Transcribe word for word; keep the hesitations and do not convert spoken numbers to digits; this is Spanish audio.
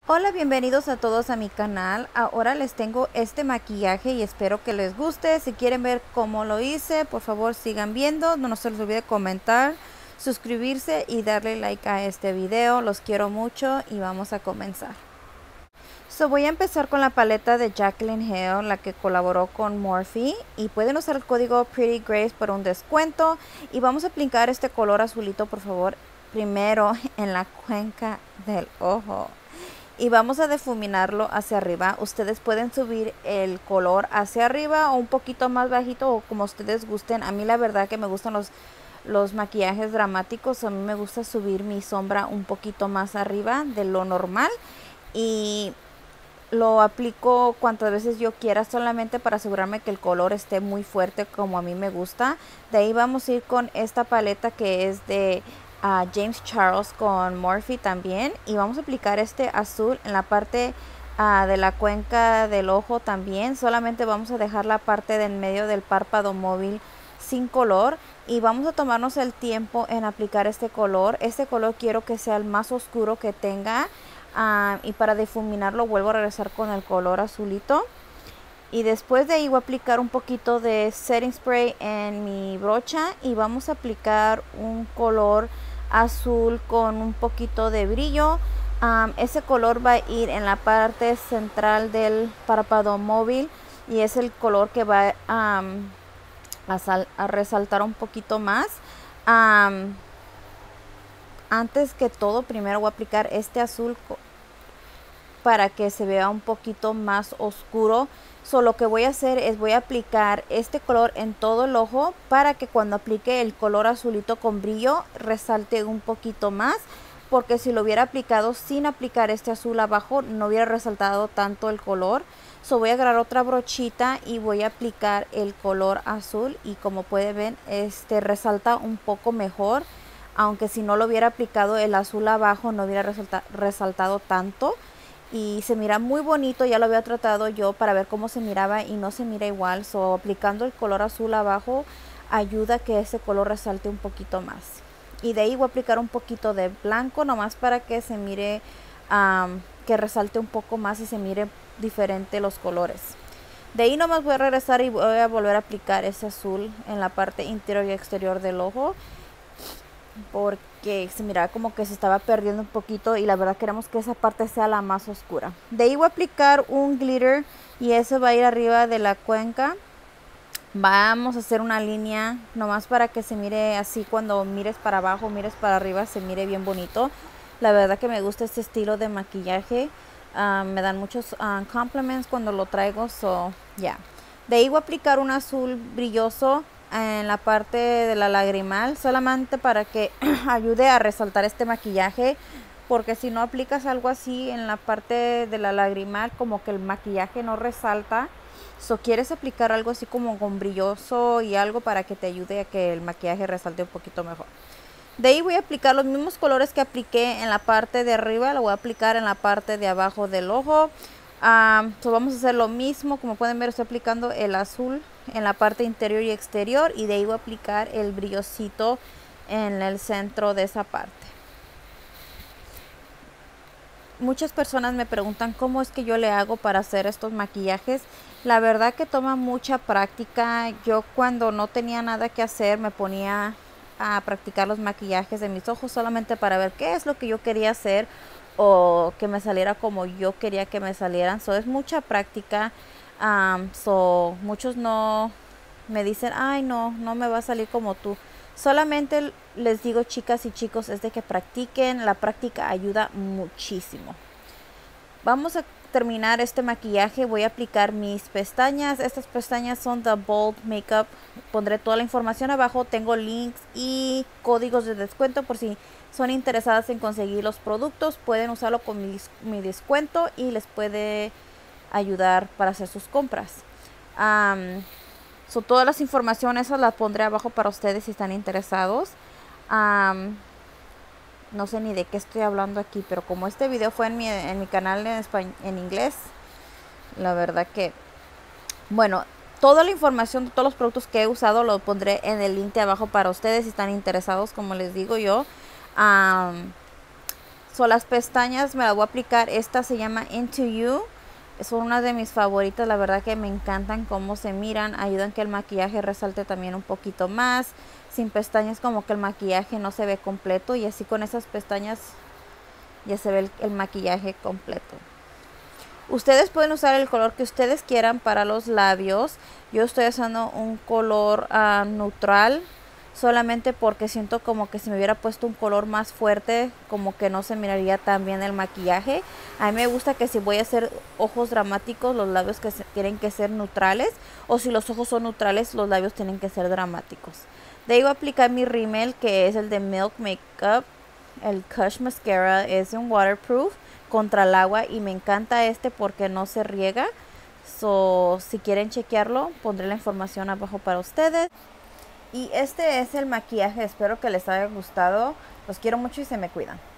Hola, bienvenidos a todos a mi canal. Ahora les tengo este maquillaje y espero que les guste. Si quieren ver cómo lo hice, por favor sigan viendo. No se les olvide comentar, suscribirse y darle like a este video. Los quiero mucho y vamos a comenzar. So, voy a empezar con la paleta de Jaclyn Hill, la que colaboró con Morphe, y pueden usar el código Pretty Grace por un descuento. Y vamos a aplicar este color azulito, por favor, primero en la cuenca del ojo. Y vamos a difuminarlo hacia arriba. Ustedes pueden subir el color hacia arriba o un poquito más bajito o como ustedes gusten. A mí la verdad que me gustan los, los maquillajes dramáticos. A mí me gusta subir mi sombra un poquito más arriba de lo normal. Y lo aplico cuantas veces yo quiera, solamente para asegurarme que el color esté muy fuerte como a mí me gusta. De ahí vamos a ir con esta paleta que es de Uh, James Charles con Morphe también, y vamos a aplicar este azul en la parte uh, de la cuenca del ojo también. Solamente vamos a dejar la parte del medio del párpado móvil sin color y vamos a tomarnos el tiempo en aplicar este color. Este color quiero que sea el más oscuro que tenga, uh, y para difuminarlo vuelvo a regresar con el color azulito. Y después de ahí voy a aplicar un poquito de setting spray en mi brocha y vamos a aplicar un color azul con un poquito de brillo. Um, ese color va a ir en la parte central del párpado móvil y es el color que va um, a, sal a resaltar un poquito más. Um, antes que todo, primero voy a aplicar este azul para que se vea un poquito más oscuro. So, lo que voy a hacer es voy a aplicar este color en todo el ojo para que cuando aplique el color azulito con brillo resalte un poquito más, porque si lo hubiera aplicado sin aplicar este azul abajo no hubiera resaltado tanto el color. So, voy a agarrar otra brochita y voy a aplicar el color azul y como pueden ver, este resalta un poco mejor, aunque si no lo hubiera aplicado el azul abajo no hubiera resalta, resaltado tanto. Y se mira muy bonito. Ya lo había tratado yo para ver cómo se miraba y no se mira igual. So, aplicando el color azul abajo ayuda a que ese color resalte un poquito más. Y de ahí voy a aplicar un poquito de blanco nomás para que se mire, um, que resalte un poco más y se mire diferente los colores. De ahí nomás voy a regresar y voy a volver a aplicar ese azul en la parte interior y exterior del ojo, porque se miraba como que se estaba perdiendo un poquito y la verdad queremos que esa parte sea la más oscura. De ahí voy a aplicar un glitter y eso va a ir arriba de la cuenca. Vamos a hacer una línea nomás para que se mire así, cuando mires para abajo, mires para arriba, se mire bien bonito. La verdad que me gusta este estilo de maquillaje. Uh, me dan muchos uh, compliments cuando lo traigo, so ya. Yeah. De ahí voy a aplicar un azul brilloso en la parte de la lagrimal, solamente para que ayude a resaltar este maquillaje, porque si no aplicas algo así en la parte de la lagrimal, como que el maquillaje no resalta. So, quieres aplicar algo así como con brilloso y algo para que te ayude a que el maquillaje resalte un poquito mejor. De ahí voy a aplicar los mismos colores que apliqué en la parte de arriba, lo voy a aplicar en la parte de abajo del ojo. Um, so vamos a hacer lo mismo. Como pueden ver, estoy aplicando el azul en la parte interior y exterior y de ahí voy a aplicar el brillosito en el centro de esa parte. Muchas personas me preguntan cómo es que yo le hago para hacer estos maquillajes. La verdad que toma mucha práctica. Yo cuando no tenía nada que hacer me ponía a practicar los maquillajes de mis ojos solamente para ver qué es lo que yo quería hacer o que me saliera como yo quería que me salieran. So, es mucha práctica. Um, so, muchos no me dicen, ay no, no me va a salir como tú. Solamente les digo, chicas y chicos, es de que practiquen. La práctica ayuda muchísimo. Vamos a terminar este maquillaje. Voy a aplicar mis pestañas. Estas pestañas son The Bold Makeup. Pondré toda la información abajo. Tengo links y códigos de descuento por si son interesadas en conseguir los productos. Pueden usarlo con mi, mi descuento y les puede ayudar para hacer sus compras. Um, so, todas las informaciones esas las pondré abajo para ustedes si están interesados. Um, no sé ni de qué estoy hablando aquí, pero como este video fue en mi, en mi canal en, español, en inglés, la verdad que, bueno, toda la información de todos los productos que he usado lo pondré en el link de abajo para ustedes si están interesados, como les digo yo. Um, So, las pestañas me las voy a aplicar. Esta se llama Into You. Son una de mis favoritas, la verdad que me encantan cómo se miran, ayudan que el maquillaje resalte también un poquito más. Sin pestañas como que el maquillaje no se ve completo, y así con esas pestañas ya se ve el, el maquillaje completo. Ustedes pueden usar el color que ustedes quieran para los labios. Yo estoy usando un color uh, neutral, solamente porque siento como que si me hubiera puesto un color más fuerte, como que no se miraría tan bien el maquillaje. A mí me gusta que si voy a hacer ojos dramáticos, los labios que se, tienen que ser neutrales, o si los ojos son neutrales, los labios tienen que ser dramáticos. De ahí voy a aplicar mi rímel, que es el de Milk Makeup. El Kush Mascara es un waterproof contra el agua, y me encanta este porque no se riega. So, si quieren chequearlo, pondré la información abajo para ustedes. Y este es el maquillaje, espero que les haya gustado. Los quiero mucho y se me cuidan.